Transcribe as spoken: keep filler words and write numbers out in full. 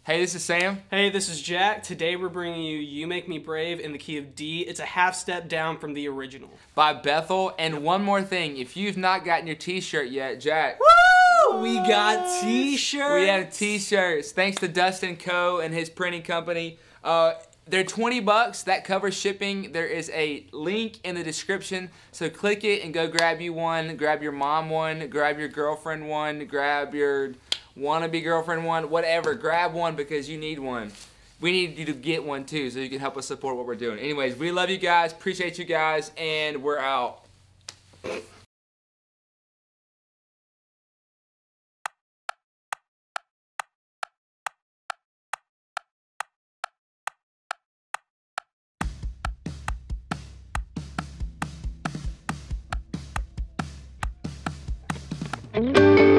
Hey, this is Sam. Hey, this is Jack. Today we're bringing you You Make Me Brave in the key of D. It's a half step down from the original. By Bethel. And one more thing, if you've not gotten your t-shirt yet, Jack. Woo! We got t-shirts. We have t-shirts. Thanks to Dustin Coe and his printing company. Uh, they're twenty bucks. That covers shipping. There is a link in the description. So click it and go grab you one. Grab your mom one. Grab your girlfriend one. Grab your wannabe girlfriend one. Whatever. Grab one because you need one. We need you to get one too so you can help us support what we're doing. Anyways, we love you guys. Appreciate you guys. And we're out. Mm-hmm.